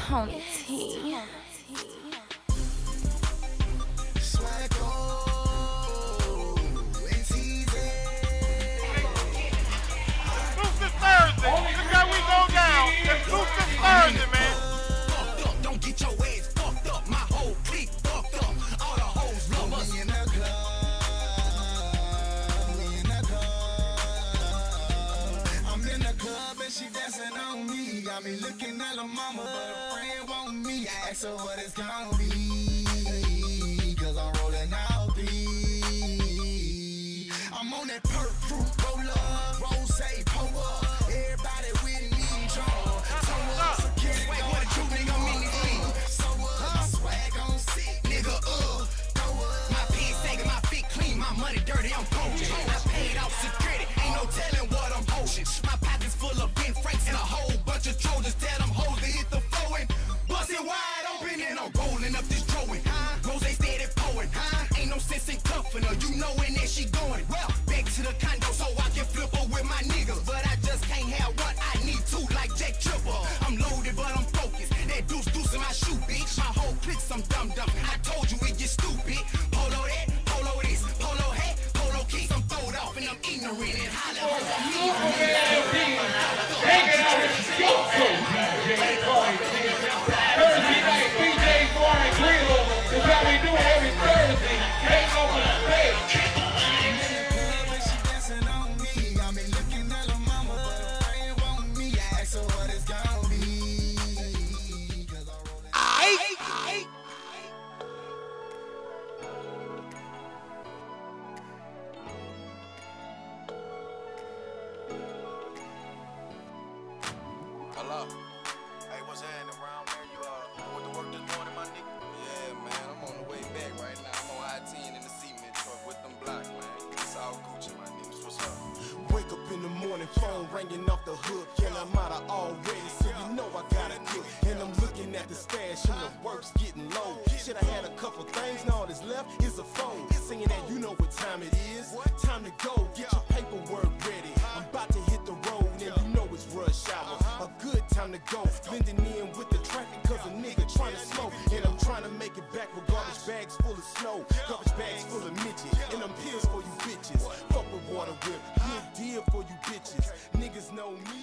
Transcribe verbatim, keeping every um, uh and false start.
Tony T. Thursday. Look how we go down. Exclusive Thursday, man. Fucked up, don't get your ass fucked up. My whole clique fucked up. All the hoes love us. We in the club. We in the club. I'm in the club and she dancing on me. Got me looking at her mama, but her friend want me. Ask her what it's gonna be. Cause I'm rolling out B. I'm on that perk fruit roller, rose, pull up. Everybody with me, John. So up, security, going to nigga, I'm in the league. So up, my swag on sick, nigga, uh. Go up, my pants tagging, my feet clean, my money dirty, I'm poaching. I paid off security, ain't no telling what I'm poaching. My pockets full of Ben Franks and a whole bunch of Trojans. Tell them hoes to hit the floor and bust it wide open. And I'm rolling up this drawing. Rose steady pouring. Ain't no sense in cuffing her, you knowin' that she going. Well, back to the condo so I can flip her with my niggas. But I just can't have what I need to, like Jack Tripper. I'm loaded, but I'm focused. That deuce deuce in my shoe, bitch. My whole clique some dumb dumb. I told you it get stupid. Polo that, polo this, polo hat, polo keys. I'm throwed off and I'm ignorant and holler on me. Hanging out with Scopo D J Thursday night, D J Warren Greenville. That's how we do it every Thursday. Take over the stage. Hello. Hey, what's happening around there? You uh, went to work this morning, my nigga? Yeah, man, I'm on the way back right now. I'm on I ten in the cement truck with them blocks, man. It's all Gucci, my niggas. What's up? Wake up in the morning, phone ringing off the hook, and I'm out of already, so you know I gotta cook. And I'm looking at the stash, and the work's getting low. Should I had a couple things, now all that's left is a phone. Saying that you know what time it is. Time to go, get your paperwork ready. I'm about to hit the road, and you know it's rush hour. A good time to go, blending in with the traffic, cause a nigga trying to smoke. And I'm trying to make it back with garbage bags full of snow, garbage bags full of midget, and them pills for you bitches. Fuck with water whip, good deal for you bitches. Niggas know me.